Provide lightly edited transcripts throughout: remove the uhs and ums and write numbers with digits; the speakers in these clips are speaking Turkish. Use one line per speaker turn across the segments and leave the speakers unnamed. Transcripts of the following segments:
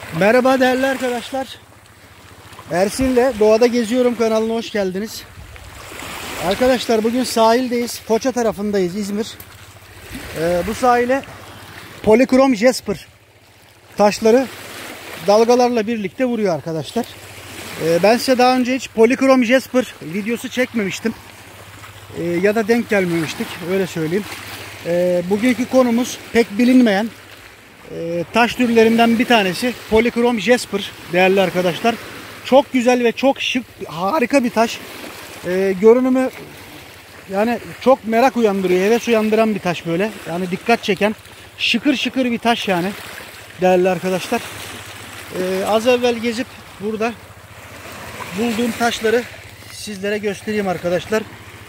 Merhaba değerli arkadaşlar. Ersin'le Doğada Geziyorum kanalına hoş geldiniz. Arkadaşlar bugün sahildeyiz. Foça tarafındayız, İzmir. Bu sahile polikrom jasper taşları dalgalarla birlikte vuruyor arkadaşlar. Ben size daha önce hiç polikrom jasper videosu çekmemiştim. Ya da denk gelmemiştik, öyle söyleyeyim. Bugünkü konumuz pek bilinmeyen taş türlerinden bir tanesi polikrom jasper değerli arkadaşlar. Çok güzel ve çok şık, harika bir taş. Görünümü yani çok merak uyandırıyor, heves uyandıran bir taş böyle. Yani dikkat çeken, şıkır şıkır bir taş yani değerli arkadaşlar. Az evvel gezip burada bulduğum taşları sizlere göstereyim arkadaşlar.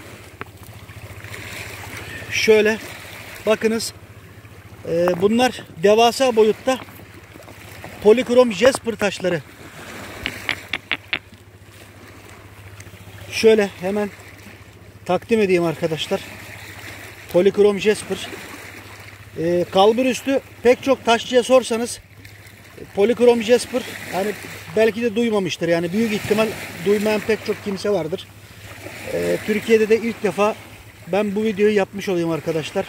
Şöyle bakınız. Bunlar devasa boyutta polikrom jasper taşları. Şöyle hemen takdim edeyim arkadaşlar. Polikrom jasper. Kalbur üstü pek çok taşçıya sorsanız polikrom jasper yani belki de duymamıştır. Yani büyük ihtimal duymayan pek çok kimse vardır. Türkiye'de de ilk defa ben bu videoyu yapmış olayım arkadaşlar.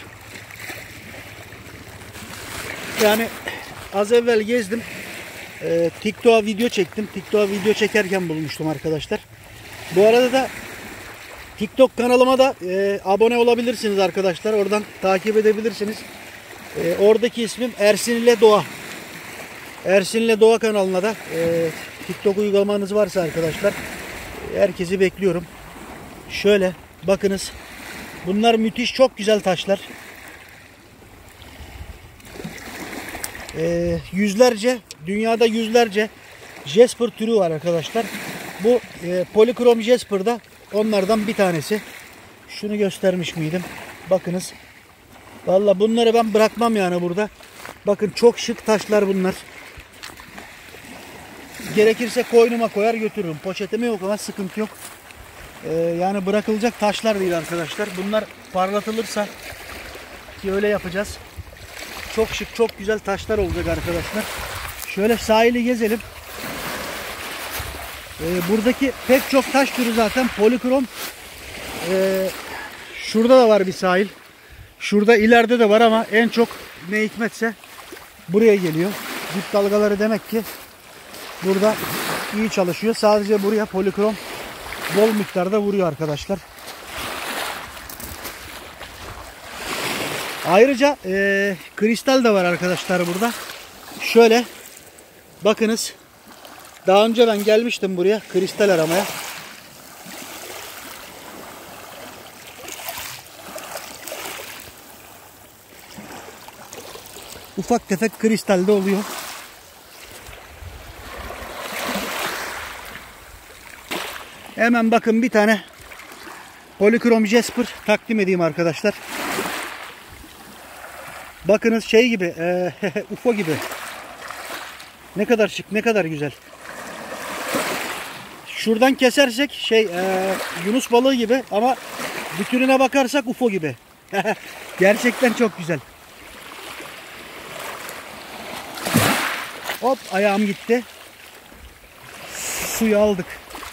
Yani az evvel gezdim. TikTok'a video çektim. TikTok'a video çekerken bulmuştum arkadaşlar. Bu arada da TikTok kanalıma da abone olabilirsiniz arkadaşlar. Oradan takip edebilirsiniz. Oradaki ismim Ersin ile Doğa. Ersin ile Doğa kanalına da TikTok uygulamanız varsa arkadaşlar herkesi bekliyorum. Şöyle bakınız. Bunlar müthiş, çok güzel taşlar. Yüzlerce, dünyada yüzlerce jasper türü var arkadaşlar. Bu polikrom jasper da onlardan bir tanesi. Şunu göstermiş miydim? Bakınız. Vallahi bunları ben bırakmam yani burada. Bakın çok şık taşlar bunlar. Gerekirse koynuma koyar götürürüm. Poşetime yok ama sıkıntı yok. Yani bırakılacak taşlar değil arkadaşlar. Bunlar parlatılırsa ki öyle yapacağız. Çok şık, çok güzel taşlar olacak arkadaşlar. Şöyle sahili gezelim. Buradaki pek çok taş türü zaten polikrom. Şurada da var bir sahil. Şurada ileride de var ama en çok ne hikmetse buraya geliyor. Dip dalgaları demek ki burada iyi çalışıyor. Sadece buraya polikrom bol miktarda vuruyor arkadaşlar. Ayrıca kristal de var arkadaşlar burada. Şöyle bakınız. Daha önce ben gelmiştim buraya kristal aramaya. Ufak tefek kristal de oluyor. Hemen bakın bir tane polikrom jasper takdim edeyim arkadaşlar. Bakınız şey gibi, UFO gibi. Ne kadar şık, ne kadar güzel. Şuradan kesersek Yunus balığı gibi ama bütününe bakarsak UFO gibi. Gerçekten çok güzel. Hop, ayağım gitti. Suyu aldık.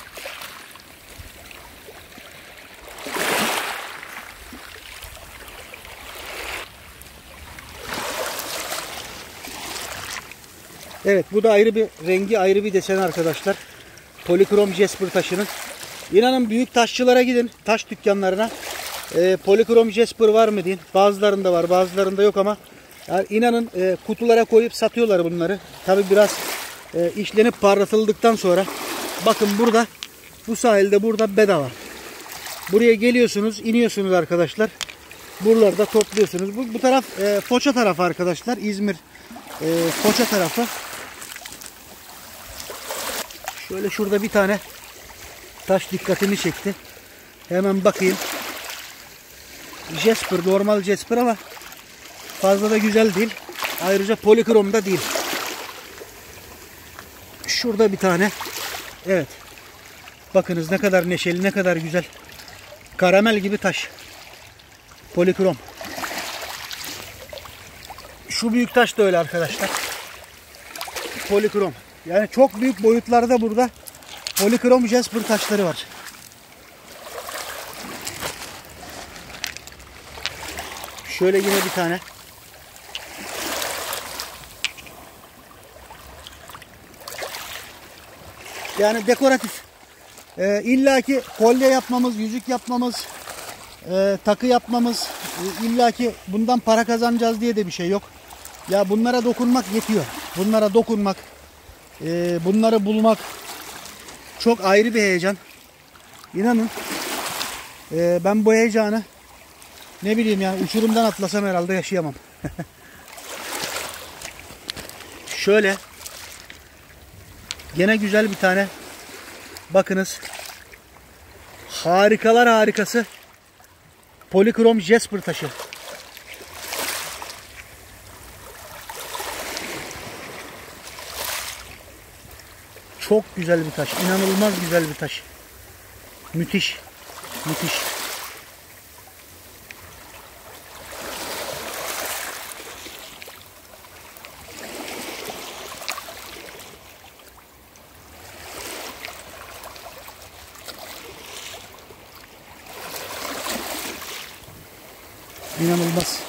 Evet, bu da ayrı bir rengi, ayrı bir deseni arkadaşlar. Polikrom jasper taşının. İnanın büyük taşçılara gidin, taş dükkanlarına. Polikrom jasper var mı deyin. Bazılarında var, bazılarında yok ama yani inanın kutulara koyup satıyorlar bunları. Tabi biraz işlenip parlatıldıktan sonra. Bakın burada, bu sahilde burada bedava. Buraya geliyorsunuz, iniyorsunuz arkadaşlar. Buralarda topluyorsunuz. Bu taraf Foça tarafı arkadaşlar. İzmir Foça tarafı. Şöyle şurada bir tane taş dikkatimi çekti. Hemen bakayım. Jasper, normal jasper ama fazla da güzel değil. Ayrıca polikrom da değil. Şurada bir tane. Evet. Bakınız ne kadar neşeli, ne kadar güzel. Karamel gibi taş. Polikrom. Şu büyük taş da öyle arkadaşlar. polikrom. Yani çok büyük boyutlarda burada polikrom jasper taşları var. Şöyle yine bir tane. Yani dekoratif. İllaki kolye yapmamız, yüzük yapmamız, takı yapmamız, illaki bundan para kazanacağız diye de bir şey yok. Ya bunlara dokunmak yetiyor. Bunlara dokunmak, bunları bulmak çok ayrı bir heyecan. İnanın ben bu heyecanı ne bileyim yani uçurumdan atlasam herhalde yaşayamam. Şöyle gene güzel bir tane, bakınız, harikalar harikası polikrom jasper taşı. Çok güzel bir taş. İnanılmaz güzel bir taş. Müthiş. Müthiş. İnanılmaz.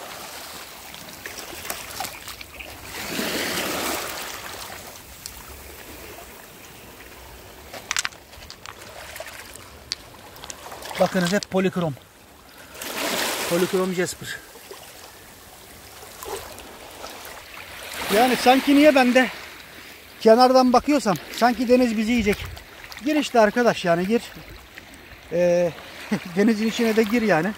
Bakınız hep polikrom. Polikrom jasper. Yani sanki niye ben de kenardan bakıyorsam sanki deniz bizi yiyecek. Gir işte arkadaş, yani gir. Denizin içine de gir yani.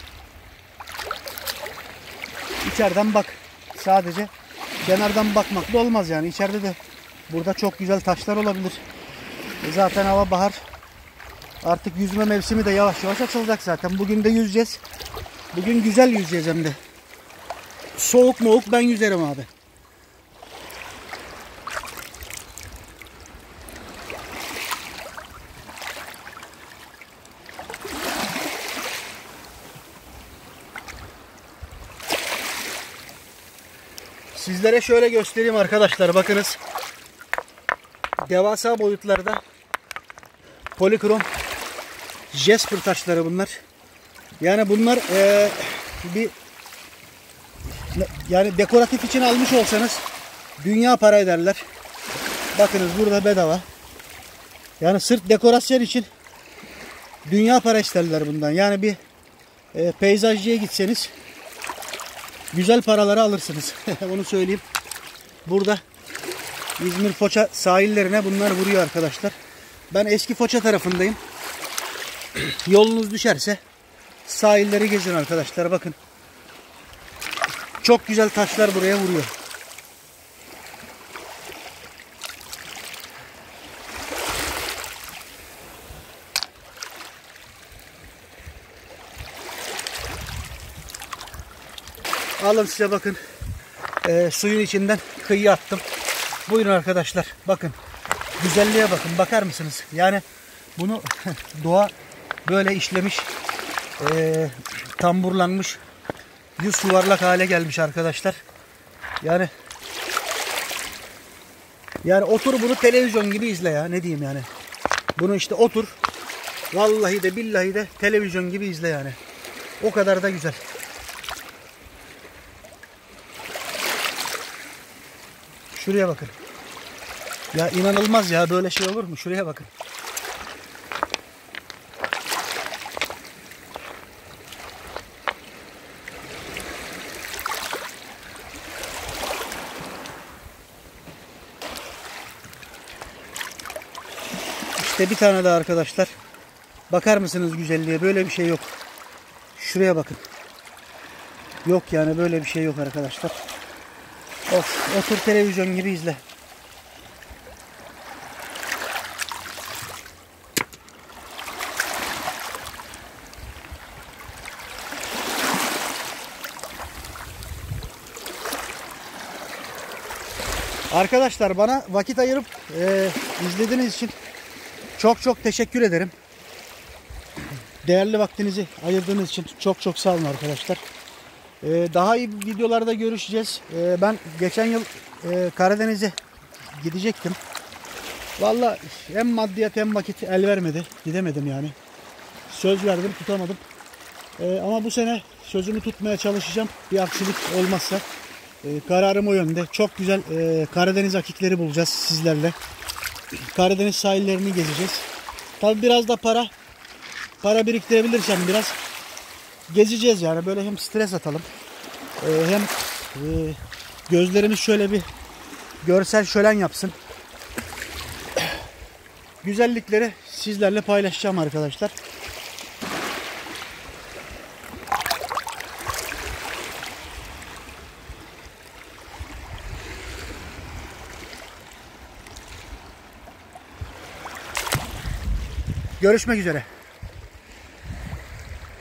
İçeriden bak. Sadece kenardan bakmak da olmaz yani. İçeride de burada çok güzel taşlar olabilir. Zaten hava bahar. Artık yüzme mevsimi de yavaş yavaş açılacak zaten. Bugün de yüzeceğiz. Bugün güzel yüzeceğiz hem de. Soğuk moğuk ben yüzerim abi. Sizlere şöyle göstereyim arkadaşlar. Bakınız. Devasa boyutlarda polikrom jasper taşları bunlar. Yani bunlar yani dekoratif için almış olsanız dünya para ederler. Bakınız burada bedava. Yani sırf dekorasyon için dünya para isterler bundan. Yani bir peyzajcıya gitseniz güzel paraları alırsınız. Onu söyleyeyim. Burada İzmir Foça sahillerine bunlar vuruyor arkadaşlar. Ben eski Foça tarafındayım. Yolunuz düşerse sahilleri gezin arkadaşlar. Bakın. Çok güzel taşlar buraya vuruyor. Alın size bakın. Suyun içinden kıyıya attım. Buyurun arkadaşlar. Bakın. Güzelliğe bakın. Bakar mısınız? Yani bunu doğa böyle işlemiş. Tamburlanmış. Yüz yuvarlak hale gelmiş arkadaşlar. Yani otur bunu televizyon gibi izle ya. Ne diyeyim yani. Bunu işte otur. Vallahi de billahi de televizyon gibi izle yani. O kadar da güzel. Şuraya bakın. Ya inanılmaz ya, böyle şey olur mu? Şuraya bakın. İşte bir tane daha arkadaşlar. Bakar mısınız güzelliğe? Böyle bir şey yok. Şuraya bakın. Yok yani, böyle bir şey yok arkadaşlar. Of, otur televizyon gibi izle. Arkadaşlar bana vakit ayırıp izlediğiniz için çok çok teşekkür ederim. Değerli vaktinizi ayırdığınız için çok çok sağ olun arkadaşlar. Daha iyi videolarda görüşeceğiz. Ben geçen yıl Karadeniz'e gidecektim. Vallahi hem maddiyat hem vakit el vermedi. Gidemedim yani. Söz verdim, tutamadım. Ama bu sene sözümü tutmaya çalışacağım. Bir aksilik olmazsa. Kararım o yönde. Çok güzel Karadeniz akikleri bulacağız sizlerle. Karadeniz sahillerini gezeceğiz. Tabi biraz da para biriktirebilirsem biraz gezeceğiz yani. Böyle hem stres atalım. Hem gözlerimiz şöyle bir görsel şölen yapsın. Güzellikleri sizlerle paylaşacağım arkadaşlar. Görüşmek üzere.